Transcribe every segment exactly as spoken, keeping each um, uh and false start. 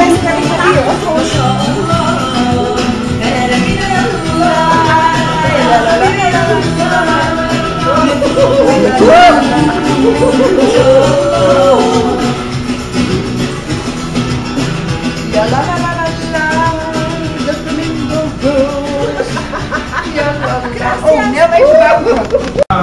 deze kan ik van hier. Ja, la la la la la, de flamingo goes. Ja, la la la. Oh, Nel even buiten.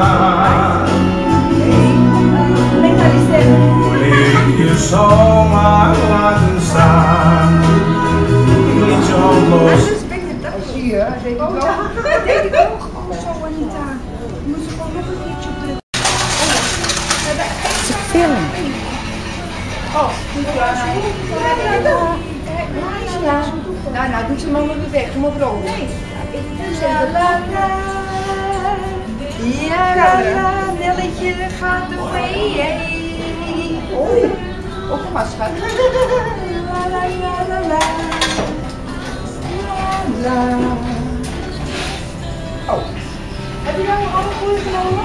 Lig je zomaar laten staan. Niet zo los. Zie je, dat deed ik ook. Dat deed ik ook. Oh, zo Anita. Je moet gewoon nog een keertje op drukken. Film. Oh, ja. Nou, nou, doe ze maar weer weg. Kom maar op. Nee. Ja, la, la. Ja, la, la. Nelletje gaat er mee. Oh, oh, kom maar, schat. La, la, la, la, la. La, la. Oh. Heb je nou alle goede genomen?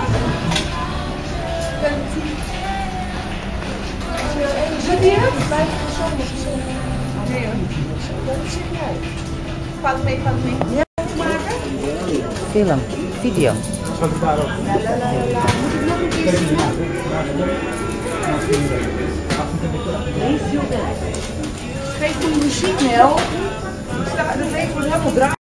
Zit je hier? Blijf je gezond of zo? Nee hoor. Dat zeg jij. Valt mee, valt mee. Ja, maken? Film. Video. Wat is daarop? La la la la. Moet ik nog een keer zien? Geen goede muziek, Nel. Dat wordt helemaal draai.